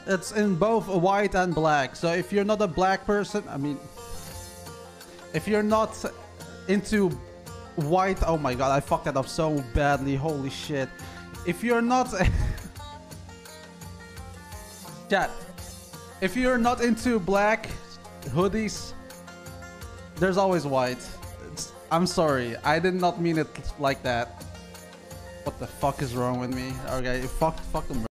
It's in both white and black. So if you're not a black person, I mean, if you're not into white, oh my god, I fucked that up so badly. Holy shit. If you're not chat, if you're not into black hoodies, there's always white. I'm sorry, I did not mean it like that. What the fuck is wrong with me? Okay, fuck them.